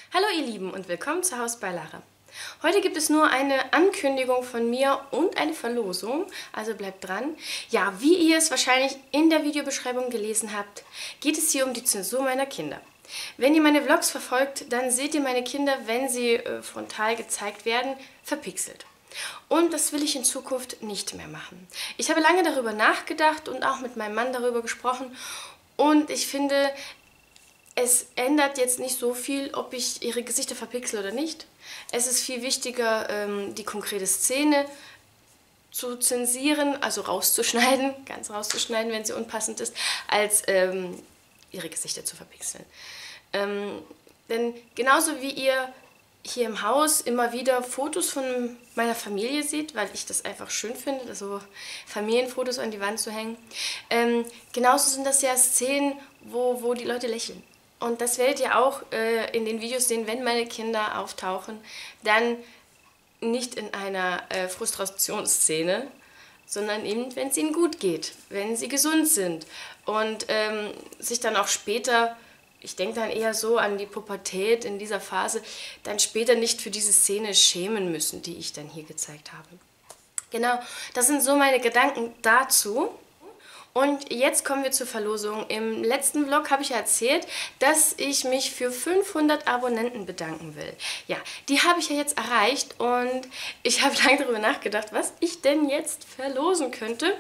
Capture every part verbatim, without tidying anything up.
Hallo ihr Lieben und willkommen zu Haus bei Lara. Heute gibt es nur eine Ankündigung von mir und eine Verlosung, also bleibt dran. Ja, wie ihr es wahrscheinlich in der Videobeschreibung gelesen habt, geht es hier um die Zensur meiner Kinder. Wenn ihr meine Vlogs verfolgt, dann seht ihr meine Kinder, wenn sie äh, frontal gezeigt werden, verpixelt. Und das will ich in Zukunft nicht mehr machen. Ich habe lange darüber nachgedacht und auch mit meinem Mann darüber gesprochen und ich finde, es ändert jetzt nicht so viel, ob ich ihre Gesichter verpixel oder nicht. Es ist viel wichtiger, die konkrete Szene zu zensieren, also rauszuschneiden, ganz rauszuschneiden, wenn sie unpassend ist, als ähm, ihre Gesichter zu verpixeln. Ähm, denn genauso wie ihr hier im Haus immer wieder Fotos von meiner Familie seht, weil ich das einfach schön finde, also Familienfotos an die Wand zu hängen, ähm, genauso sind das ja Szenen, wo, wo die Leute lächeln. Und das werdet ihr auch äh, in den Videos sehen, wenn meine Kinder auftauchen, dann nicht in einer äh, Frustrationsszene, sondern eben, wenn es ihnen gut geht, wenn sie gesund sind und ähm, sich dann auch später, ich denke dann eher so an die Pubertät in dieser Phase, dann später nicht für diese Szene schämen müssen, die ich dann hier gezeigt habe. Genau, das sind so meine Gedanken dazu. Und jetzt kommen wir zur Verlosung. Im letzten Vlog habe ich erzählt, dass ich mich für fünfhundert Abonnenten bedanken will. Ja, die habe ich ja jetzt erreicht und ich habe lange darüber nachgedacht, was ich denn jetzt verlosen könnte.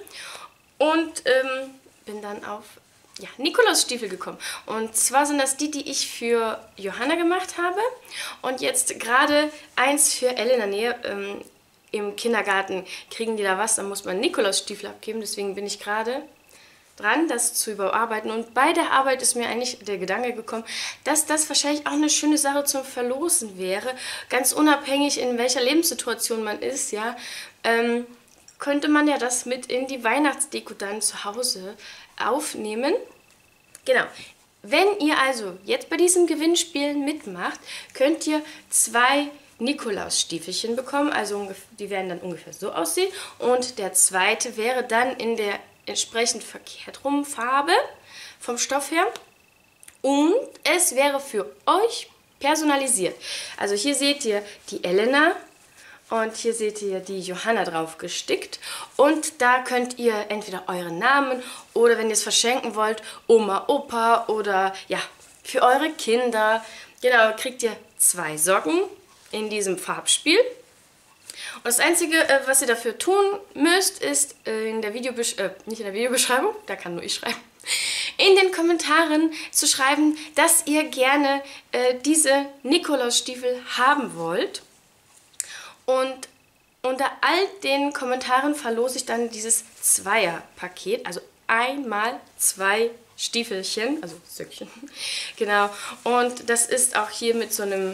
Und ähm, bin dann auf ja, Nikolausstiefel gekommen. Und zwar sind das die, die ich für Johanna gemacht habe. Und jetzt gerade eins für Elena Nähe. Ähm, Im Kindergarten kriegen die da was, da muss man Nikolausstiefel abgeben. Deswegen bin ich gerade dran, das zu überarbeiten. Und bei der Arbeit ist mir eigentlich der Gedanke gekommen, dass das wahrscheinlich auch eine schöne Sache zum Verlosen wäre. Ganz unabhängig, in welcher Lebenssituation man ist, ja, ähm, könnte man ja das mit in die Weihnachtsdeko dann zu Hause aufnehmen. Genau. Wenn ihr also jetzt bei diesem Gewinnspiel mitmacht, könnt ihr zwei Nikolausstiefelchen bekommen. Also die werden dann ungefähr so aussehen. Und der zweite wäre dann in der entsprechend verkehrt rum Farbe vom Stoff her. Und es wäre für euch personalisiert. Also hier seht ihr die Elena und hier seht ihr die Johanna drauf gestickt. Und da könnt ihr entweder euren Namen oder wenn ihr es verschenken wollt, Oma, Opa oder ja, für eure Kinder. Genau, kriegt ihr zwei Socken in diesem Farbspiel. Und das Einzige, was ihr dafür tun müsst, ist in der Videobesch äh, nicht in der Videobeschreibung, da kann nur ich schreiben, in den Kommentaren zu schreiben, dass ihr gerne äh, diese Nikolausstiefel haben wollt. Und unter all den Kommentaren verlose ich dann dieses Zweier-Paket, also einmal zwei Stiefelchen, also Söckchen, genau. Und das ist auch hier mit so einem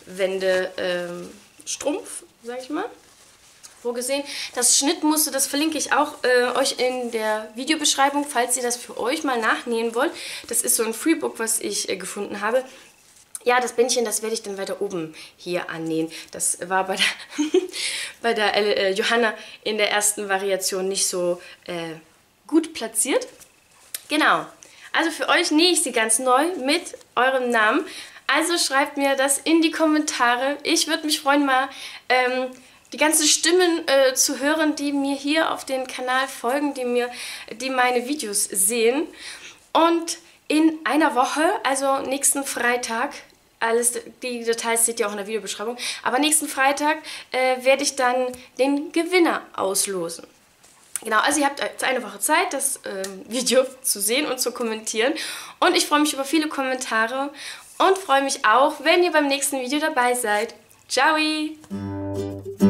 Wendestrumpf, ähm, sag ich mal, vorgesehen. Das Schnittmuster, das verlinke ich auch äh, euch in der Videobeschreibung, falls ihr das für euch mal nachnähen wollt. Das ist so ein Freebook, was ich äh, gefunden habe. Ja, das Bändchen, das werde ich dann weiter oben hier annähen. Das war bei der, bei der äh, Johanna in der ersten Variation nicht so äh, gut platziert. Genau. Also für euch nähe ich sie ganz neu mit eurem Namen. Also schreibt mir das in die Kommentare. Ich würde mich freuen, mal ähm, die ganzen Stimmen äh, zu hören, die mir hier auf den Kanal folgen, die, mir, die meine Videos sehen. Und in einer Woche, also nächsten Freitag, alles, die Details seht ihr auch in der Videobeschreibung, aber nächsten Freitag äh, werde ich dann den Gewinner auslosen. Genau, also ihr habt jetzt eine Woche Zeit, das äh, Video zu sehen und zu kommentieren. Und ich freue mich über viele Kommentare. Und freue mich auch, wenn ihr beim nächsten Video dabei seid. Ciao!